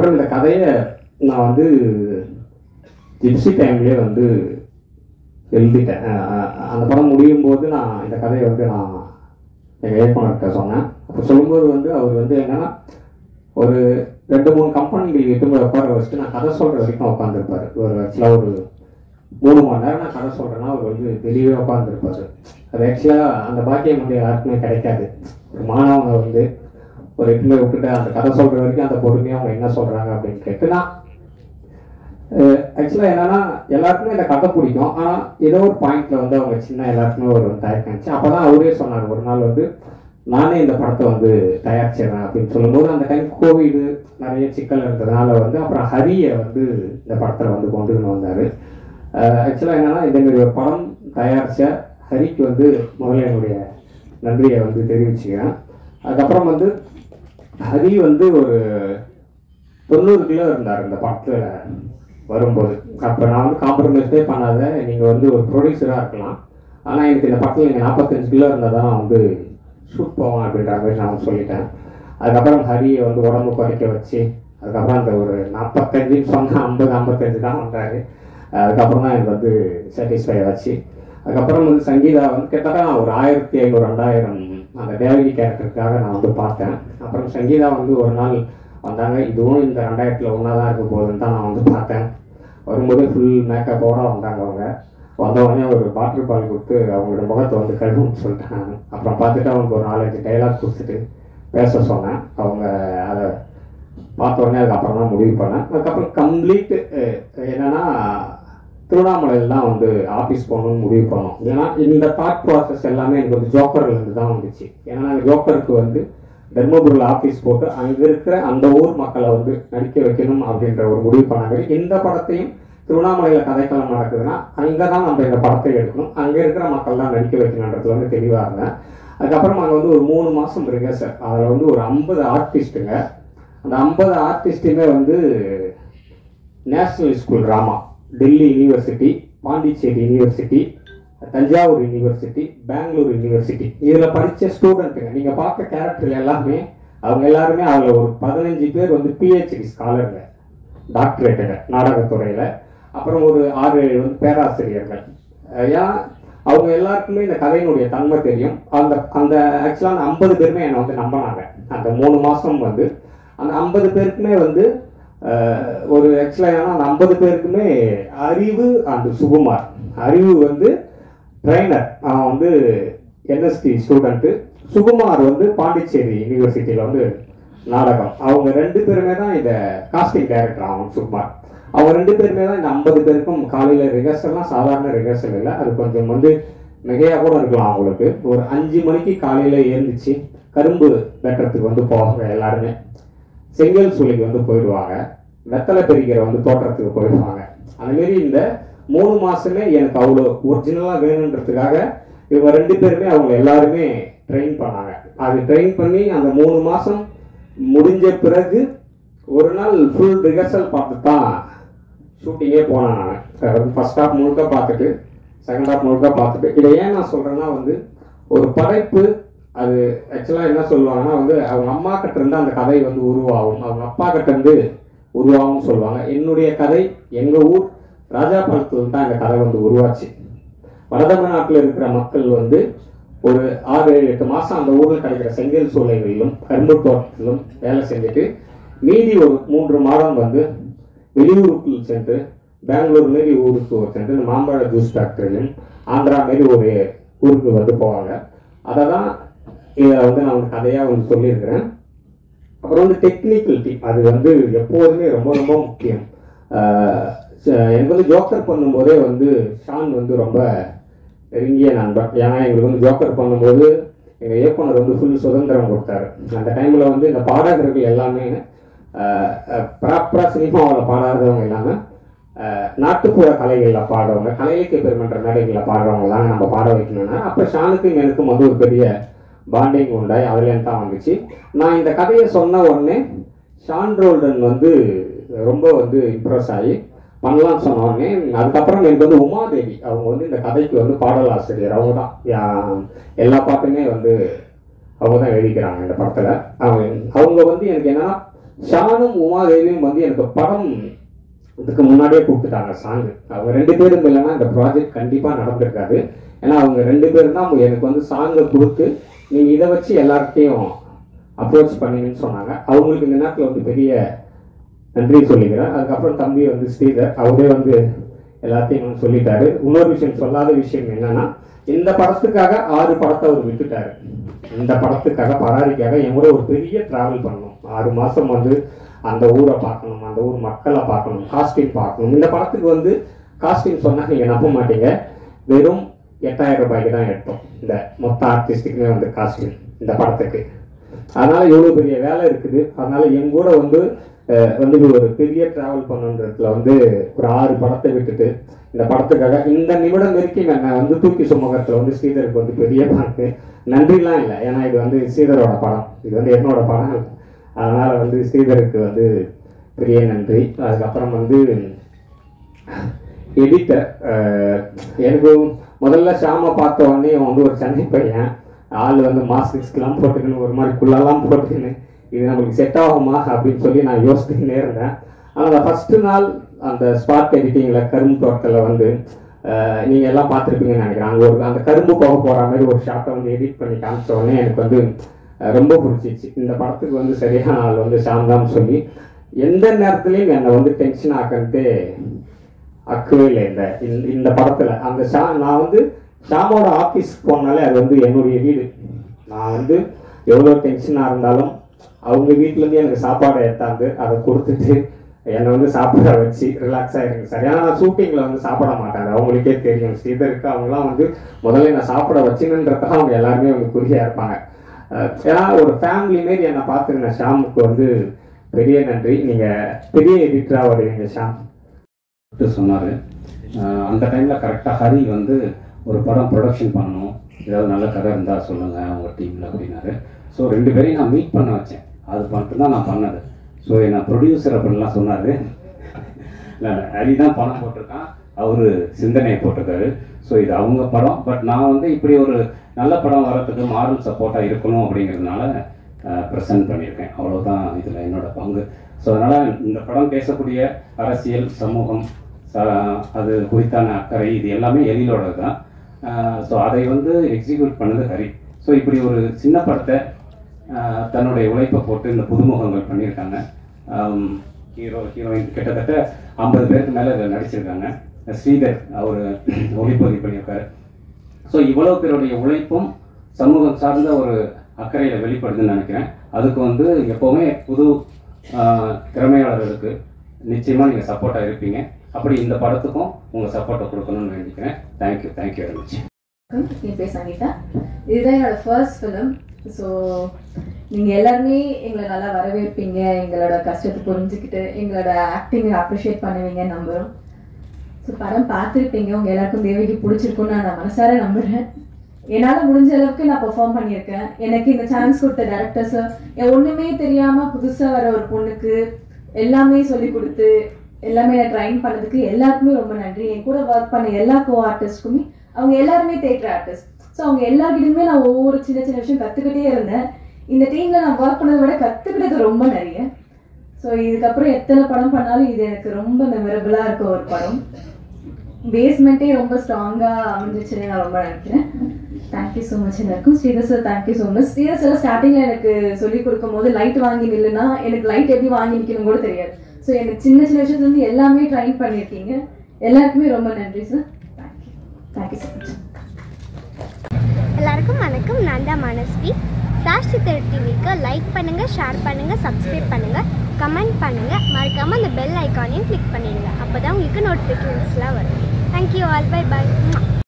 அதுக்கப்புறம் இந்த கதையை நான் வந்து ஜிப்சி டைம்லேயே வந்து எழுதிட்டேன். அந்த படம் முடியும் போது நான் இந்த கதையை வந்து நான் எங்கள் இயக்குனர்கிட்ட சொன்னேன். அப்போ சொல்லும்போது வந்து அவர் வந்து என்னன்னா ஒரு 2-3 கம்பெனிகள் எட்டு உட்கார வச்சுட்டு நான் கதை சொல்கிற வரைக்கும் உட்காந்துருப்பார். ஒரு ஆக்சுவலாக ஒரு 3 மணி நேரம் நான் கதை சொல்கிறேன்னா அவர் வந்து வெளியே உட்காந்துருப்பார். அது ஆக்சுவலாக அந்த பாக்கியம் வந்து யாருக்குமே கிடைக்காது. ஒரு மாணவங்க வந்து ஒரு எட்டுமே விட்டுட்டு அந்த கதை சொல்கிற வரைக்கும் அந்த பொறுமையாக அவங்க என்ன சொல்கிறாங்க அப்படின்னு கேட்டுனா ஆக்சுவலாக என்னன்னா எல்லாருக்குமே இந்த கதை பிடிக்கும். ஆனால் ஏதோ ஒரு பாயிண்ட்ல வந்து அவங்க சின்ன எல்லாருக்குமே ஒரு தயக்கம் இருந்துச்சு. அப்போ தான் அவரே சொன்னார் ஒரு நாள் வந்து நானே இந்த படத்தை வந்து தயாரிச்சிடுறேன் அப்படின்னு சொல்லும்போது அந்த டைம் கோவிடு நிறைய சிக்கல் இருந்ததுனால வந்து அப்புறம் ஹரியை வந்து இந்த படத்தில் வந்து கொண்டுன்னு வந்தார். ஆக்சுவலாக என்னன்னா இதேமாரி ஒரு படம் தயாரித்த ஹரிக்கு வந்து முதல்ல என்னுடைய நன்றியை வந்து தெரிவிச்சுக்கிறேன். அதுக்கப்புறம் வந்து ஹரி வந்து ஒரு 90 கிலோ இருந்தார் இந்த படத்தில் வரும்போது. அப்போ நான் வந்து காம்ப்ரமைஸே பண்ணாத நீங்கள் வந்து ஒரு ப்ரொடியூசராக இருக்கலாம், ஆனால் எனக்கு இந்த படத்தில் நீங்கள் 45 கிலோ இருந்தால் தான் நான் வந்து ஷூட் போவேன் அப்படின்ற மாதிரி நான் சொல்லிட்டேன். அதுக்கப்புறம் ஹரியை வந்து உடம்பு குறைக்க வச்சு அதுக்கப்புறம் அந்த ஒரு 45 சொன்னால் 50-55 தான் வந்தார். அதுக்கப்புறம் தான் எனக்கு வந்து சாட்டிஸ்ஃபை ஆச்சு. அதுக்கப்புறம் வந்து சங்கீதா வந்து கிட்டத்தட்ட ஒரு 1500-2000 அந்த தேவகி கேரக்டருக்காக நான் வந்து பார்த்தேன். அப்புறம் சங்கீதா வந்து ஒரு நாள் வந்தாங்க. இதுவும் இந்த 2000 ஒன்றா தான் இருக்க போகுதுன்னு தான் நான் வந்து பார்த்தேன். வரும்போது ஃபுல் மேக்கப்போடு வந்தாங்க. அவங்க வந்தவொடனே ஒரு வாட்டர் பால் கொடுத்து அவங்களோட முகத்தை வந்து கழுவுன்னு சொல்லிட்டாங்க. அப்புறம் பார்த்துட்டு அவங்களுக்கு ஒரு 4-5 டைலாக் கொடுத்துட்டு பேச சொன்னேன். அவங்க அதை பார்த்த உடனே அதுக்கப்புறம் தான் முடிவு பண்ணேன். அதுக்கப்புறம் கம்ப்ளீட் என்னென்னா திருவண்ணாமலையில் தான் வந்து ஆஃபீஸ் போகணும்னு முடிவு பண்ணோம். ஏன்னா இந்த தாட் ப்ராசஸ் எல்லாமே எனக்கு வந்து ஜோக்கர்லேருந்து தான் வந்துச்சு. ஏன்னா அந்த ஜோக்கருக்கு வந்து தர்மபுரியில் ஆஃபீஸ் போட்டு அங்கே இருக்கிற அந்த ஊர் மக்களை வந்து நடிக்க வைக்கணும் அப்படின்ற ஒரு முடிவு பண்ணாங்க. இந்த படத்தையும் திருவண்ணாமலையில் கதைக்களம் நடக்குதுன்னா அங்கே தான் நம்ம இந்த படத்தை எடுக்கணும், அங்கே இருக்கிற மக்கள் தான் நடிக்க வைக்கணுன்றதுல வந்து தெளிவாக இருந்தேன். அதுக்கப்புறம் அங்கே வந்து ஒரு 3 மாதம் ரிஹர்சல். அதில் வந்து ஒரு 50 ஆர்டிஸ்ட்டுங்க. அந்த 50 ஆர்டிஸ்ட்டுமே வந்து national school drama, Delhi university, Pondicherry university, Thanjavur university, Bangalore university இதில் படித்த ஸ்டூடெண்ட்டுங்க. நீங்கள் பார்த்த கேரக்டர் எல்லாமே அவங்க எல்லாருமே அதில் ஒரு 15 பேர் வந்து பிஹெச்டி ஸ்காலருங்க, டாக்டரேட்டுங்க நாடகத்துறையில். அப்புறம் ஒரு 6-7 வந்து பேராசிரியர்கள். ஏன்னா அவங்க எல்லாருக்குமே இந்த கதையினுடைய தன்மை தெரியும். அந்த அந்த ஆக்சுவலாக அந்த 50 பேருமே என்னை வந்து நம்பினாங்க. அந்த 3 மாதம் வந்து அந்த 50 பேருக்குமே வந்து ஒரு ஆக்சுவலாக ஏன்னா அந்த 50 பேருக்குமே அறிவு அண்ட் சுகுமார். அறிவு வந்து ட்ரைனர், அவன் வந்து என்எஸ்டி ஸ்டூடெண்ட்டு. சுகுமார் வந்து பாண்டிச்சேரி யூனிவர்சிட்டியில் வந்து நாடகம். அவங்க 2 பேருமே தான் இந்த காஸ்டிங் டைரக்டர். அவன் சுகுமார் அவங்க 2 பேருமே தான் இந்த 50 பேருக்கும் காலையில் ரிஹர்சல்லாம் சாதாரண ரிஹர்சல் இல்லை, அது கொஞ்சம் வந்து மிகையாக கூட இருக்கலாம். அவங்களுக்கு ஒரு 5 மணிக்கு காலையில் எழுந்துச்சு கரும்பு வெட்டுறதுக்கு வந்து போவாங்க எல்லாருமே, செங்கல் சூளைக்கு வந்து போயிடுவாங்க, வெத்தலை பெரிக்கிற வந்து தோட்டத்துக்கு போயிடுவாங்க. அதுமாரி இந்த 3 மாதமே எனக்கு அவ்வளோ ஒரிஜினலாக வேணுன்றதுக்காக இவங்க 2 பேருமே அவங்க எல்லாருமே ட்ரெயின் பண்ணாங்க. அது ட்ரெயின் பண்ணி அந்த 3 மாதம் முடிஞ்ச பிறகு ஒரு நாள் ஃபுல் ரிஹர்சல் பார்த்து தான் ஷூட்டிங்கே போனேன். நான் ஃபர்ஸ்ட் ஹாஃப் முழுக்க பார்த்துட்டு செகண்ட் ஹாஃப் முழுக்க பார்த்துட்டு. இதை ஏன் நான் சொல்கிறேன்னா வந்து ஒரு படைப்பு அது ஆக்சுவலாக என்ன சொல்லுவாங்கன்னா வந்து அவங்க அம்மா கிட்ட இருந்து அந்த கதை வந்து உருவாகும், அவங்க அப்பா கிட்ட இருந்து உருவாகும்னு சொல்லுவாங்க. என்னுடைய கதை எங்கள் ஊர் ராஜாபாளையத்தில் தான் இந்த கதை வந்து உருவாச்சு. வடதமிழ்நாட்டில் இருக்கிற மக்கள் வந்து ஒரு 6-7-8 மாதம் அந்த ஊரில் கிடைக்கிற செங்கல் சூளைகளிலும் கரும்பு தோட்டத்திலும் வேலை செஞ்சுட்டு மீதி ஒரு 3 மாதம் வந்து வெளியூருக்கு சென்று பெங்களூர் மாரி ஊருக்கு சென்று இந்த மாம்பழ ஜூஸ் ஃபேக்டரியிலும் ஆந்திரா மாரி ஒரு ஊருக்கு வந்து போவாங்க. அதை தான் இதை வந்து நான் வந்து கதையாக வந்து சொல்லியிருக்கிறேன். அப்புறம் வந்து டெக்னிக்கல் டீம் அது வந்து எப்போதுமே ரொம்ப ரொம்ப முக்கியம். எனக்கு வந்து ஜோக்கர் பண்ணும்போதே வந்து ஷான் வந்து ரொம்ப நெருங்கிய நண்பன். ஏன்னா எங்களுக்கு வந்து ஜோக்கர் பண்ணும்போது எங்கள் இயக்குனர் வந்து ஃபுல் சுதந்திரம் கொடுத்தாரு. அந்த டைமில் வந்து இந்த பாடகர்கள் எல்லாமே ப்ராப்பராக சினிமாவில் பாடாதவங்க இல்லாமல் நாட்டுப்புற கலைகளில் பாடுறவங்க, கலையிலக்கிய பெருமன்ற மேடைகளில் பாடுறவங்களாம் நம்ம பாட வைக்கணும்னா அப்போ ஷானுக்கும் எனக்கும் வந்து ஒரு பெரிய பாண்டிங் உண்டாய் அதுலேருந்து தான் வந்துச்சு. நான் இந்த கதையை சொன்ன உடனே ஷான் ரோல்டன் வந்து ரொம்ப வந்து இம்ப்ரெஸ் ஆகி பண்ணலான்னு சொன்ன உடனே அதுக்கப்புறம் எனக்கு வந்து உமாதேவி அவங்க வந்து இந்த கதைக்கு வந்து பாடல் ஆசிரியர். அவங்க தான் எல்லா பாட்டுமே வந்து அவங்க தான் எழுதிக்கிறாங்க இந்த படத்தில். அவங்க வந்து எனக்கு என்னன்னா ஷானும் உமாதேவியும் வந்து எனக்கு படம் இதுக்கு முன்னாடியே கொடுத்துட்டாங்க சாங்கு. அவங்க 2 பேரும் இல்லைன்னா இந்த ப்ராஜெக்ட் கண்டிப்பாக நடந்திருக்காது. ஏன்னா அவங்க 2 பேரும் தான் எனக்கு வந்து சாங்கை கொடுத்து நீங்கள் இதை வச்சு எல்லார்கிட்டையும் அப்ரோச் பண்ணீங்கன்னு சொன்னாங்க. அவங்களுக்கு இந்த நேரத்தில் வந்து பெரிய நன்றி சொல்லிக்கிறேன். அதுக்கப்புறம் தம்பி வந்து ஸ்ரீதர் அவரே வந்து எல்லாத்தையும் வந்து சொல்லிட்டாரு. இன்னொரு விஷயம் சொல்லாத விஷயம் என்னன்னா, இந்த படத்துக்காக 6 படத்தை அவர் விட்டுட்டாரு. இந்த படத்துக்காக பராரிக்காக என் கூட ஒரு பெரிய டிராவல் பண்ணணும். 6 மாதம் வந்து அந்த ஊரை பார்க்கணும், அந்த ஊர் மக்களை பார்க்கணும், காஸ்டியூம் பார்க்கணும். இந்த படத்துக்கு வந்து காஸ்டியூம் சொன்னால் நீங்கள் நம்ப மாட்டீங்க, வெறும் 8000 ரூபாய்க்கு தான் எடுத்தோம் இந்த மொத்த ஆர்டிஸ்டுக்குமே வந்து காஸ்டியூம் இந்த படத்துக்கு. அதனால இவ்வளோ பெரிய வேலை இருக்குது. அதனால என் கூட வந்து ஒரு பெரிய டிராவல் பண்ணுன்றதுல வந்து ஒரு 6 படத்தை விட்டுட்டு இந்த படத்துக்காக இந்த நிமிடம் வரைக்கும் என்னை வந்து தூக்கி சுமகத்தில் வந்து ஸ்ரீதருக்கு வந்து பெரிய பங்கு. நன்றிலாம் இல்லை, ஏன்னா இது வந்து ஸ்ரீதரோட படம், இது வந்து என்னோட படம். அதனால வந்து ஸ்ரீதருக்கு வந்து பெரிய நன்றி. அதுக்கப்புறம் வந்து எடிட்டர், எனக்கு முதல்ல ஷாமை பார்த்த உடனே வந்து ஒரு சென்னை பையன் ஆள் வந்து மாஸ்க்லாம் போட்டுக்கணும், ஒரு மாதிரி குள்ளெல்லாம் போட்டுக்கணும், இது நம்மளுக்கு செட் ஆகுமா அப்படின்னு சொல்லி நான் யோசிச்சுக்கிட்டே இருந்தேன். ஆனால் அந்த ஃபஸ்ட்டு நாள் அந்த ஸ்பாட் எடிட்டிங்கில் கரும்பு தோட்டத்தில் வந்து நீங்கள் எல்லாம் பார்த்துருப்பீங்கன்னு நினைக்கிறேன். அங்கே அந்த கரும்பு போக போகிற மாதிரி ஒரு ஷார்ட்டை வந்து எடிட் பண்ணி காமிச்ச உடனே எனக்கு வந்து ரொம்ப பிடிச்சிச்சு. இந்த படத்துக்கு வந்து சரியான ஆள் வந்து ஷாம் தான் சொல்லி எந்த நேரத்துலையும் என்னை வந்து டென்ஷன் ஆக்கன்ட்டு அக்கவே இல்லை. இந்த படத்தில் அந்த நான் வந்து ஷாமோட ஆஃபீஸ் போனாலே அது வந்து என்னுடைய வீடு. நான் வந்து எவ்வளோ டென்ஷனாக இருந்தாலும் அவங்க வீட்டிலேருந்து எனக்கு சாப்பாடை ஏற்றாந்து அதை கொடுத்துட்டு என்னை வந்து சாப்பிட வச்சு ரிலாக்ஸாக இருங்க சார். ஏன்னா நான் ஷூட்டிங்கில் வந்து சாப்பிட மாட்டாங்க, அவங்களுக்கே தெரியும். ஸ்ரீதருக்கு அவங்களாம் வந்து முதல்ல நான் சாப்பிட வச்சுங்கன்றதுக்காக அவங்க எல்லாருமே வந்து குறியாக இருப்பாங்க. ஏன்னா ஒரு ஃபேமிலி மாரி என்னை பார்த்துருங்க. ஷாமுக்கு வந்து பெரிய நன்றி, நீங்கள் பெரிய எடிட்டராக வருவீங்க ஷாம் சொன்னார். அந்த டைமில் கரெக்டாக ஹரி வந்து ஒரு படம் ப்ரொடக்ஷன் பண்ணணும், ஏதாவது நல்ல கதை இருந்தால் சொல்லுங்கள் உங்கள் டீமில் அப்படின்னாரு. ஸோ 2 பேரையும் நான் மீட் பண்ண வச்சேன், அது மட்டும்தான் நான் பண்ணது. ஸோ என்ன ப்ரொடியூசர் அப்படின்லாம் சொன்னார். இல்லை ஹரி தான் பணம் போட்டிருக்கான், அவர் சிந்தனையை போட்டிருக்காரு. ஸோ இது அவங்க படம். பட் நான் வந்து இப்படி ஒரு நல்ல படம் வர்றதுக்கு மாரல் சப்போர்ட்டாக இருக்கணும் அப்படிங்கிறதுனால ப்ரெசென்ட் பண்ணியிருக்கேன், அவ்வளோதான் இதில் என்னோட பங்கு. ஸோ அதனால் இந்த படம் பேசக்கூடிய அரசியல், சமூகம், அது குறித்தான அக்கறை, இது எல்லாமே எழிலோடது தான். ஸோ அதை வந்து எக்ஸிக்யூட் பண்ணது ஹரி. ஸோ இப்படி ஒரு சின்ன படத்தை தன்னுடைய உழைப்பை போட்டு இந்த புதுமுகங்கள் பண்ணியிருக்காங்க. ஹீரோயின் கிட்டத்தட்ட 50 பேருக்கு மேலே இதில் நடிச்சிருக்காங்க. ஸ்ரீதர் அவர் ஒளிப்பதிவு பண்ணியிருக்காரு. ஸோ இவ்வளோ பேருடைய உழைப்பும் சமூகம் சார்ந்த ஒரு அக்கறையில் வெளிப்படுதுன்னு நினைக்கிறேன். அதுக்கு வந்து எப்போவுமே புது திறமையாளர்களுக்கு நிச்சயமாக நீங்கள் சப்போர்ட்டாக இருப்பீங்க. அப்படி இந்த படத்துக்கும் உங்கள் சப்போர்ட்டை கொடுக்கணும்னு வேண்டிக்கிறேன். Thank you very much. என் பேர் சங்கீதா, இதுதான் என்னோட ஃபர்ஸ்ட் ஃபிலிம். ஸோ நீங்கள் எல்லாருமே எங்களை நல்லா வரவேற்பீங்க, எங்களோட கஷ்டத்தை புரிஞ்சுக்கிட்டு எங்களோட ஆக்டிங்கை அப்ரிஷியேட் பண்ணுவீங்க நம்புகிறோம். ஸோ படம் பார்த்துருப்பீங்க, உங்கள் எல்லாருக்கும் தேவிக்கு பிடிச்சிருக்குன்னு நான் மனசார நம்புகிறேன். என்னால் முடிஞ்ச அளவுக்கு நான் பெர்ஃபார்ம் பண்ணியிருக்கேன். எனக்கு இந்த சான்ஸ் கொடுத்த டேரக்டர்ஸை ஒன்றுமே தெரியாமல் புதுசாக வர ஒரு பொண்ணுக்கு எல்லாமே சொல்லி கொடுத்து எல்லாமே நான் ட்ரைன் பண்ணதுக்கு எல்லாருக்குமே ரொம்ப நன்றி. என் கூட ஒர்க் பண்ண எல்லா கோ ஆர்டிஸ்ட்டுக்குமே, அவங்க எல்லாருமே தியேட்டர் ஆர்டிஸ்ட். ஸோ அவங்க எல்லாருக்கிட்டையுமே நான் ஒவ்வொரு சின்ன சின்ன விஷயம் கற்றுக்கிட்டே இருந்தேன். இந்த டீமில் நான் ஒர்க் பண்ணதை விட கற்றுக்கிட்டது ரொம்ப நிறைய. ஸோ இதுக்கப்புறம் எத்தனை படம் பண்ணாலும் இது எனக்கு ரொம்ப மெமரபிளாக இருக்க ஒரு படம். பேஸ்மெண்ட்டே ரொம்ப ஸ்ட்ராங்காக அமைஞ்சிச்சுன்னு நான் ரொம்ப நினைக்கிறேன். தேங்க்யூ ஸோ மச் எல்லாருக்கும். Sridhar sir thank you so much. Sridhar sir ஸ்டார்டிங்கில் எனக்கு சொல்லிக் கொடுக்கும் போது லைட் வாங்கி நில்லுன்னா எனக்கு லைட் எப்படி வாங்கி நிற்கணும் கூட தெரியாது. ஸோ எனக்கு சின்ன சின்ன விஷயத்துலேருந்து எல்லாமே ட்ரைன் பண்ணியிருக்கீங்க. எல்லாருக்குமே ரொம்ப நன்றி சார். Thank you so much. எல்லாருக்கும் வணக்கம், நான் தான் மனஸ்வி. ஃப்ளாஷ் சித்தர் டிவிக்கு லைக் பண்ணுங்கள், ஷேர் பண்ணுங்கள், சப்ஸ்கிரைப் பண்ணுங்கள், கமெண்ட் பண்ணுங்கள், மறக்காமல் அந்த பெல் ஐக்கானையும் கிளிக் பண்ணிடுங்க. அப்போ தான் உங்களுக்கு நோட்டிஃபிகேஷன்ஸ்லாம் வரும். தேங்க்யூ ஆல், பை பாய்.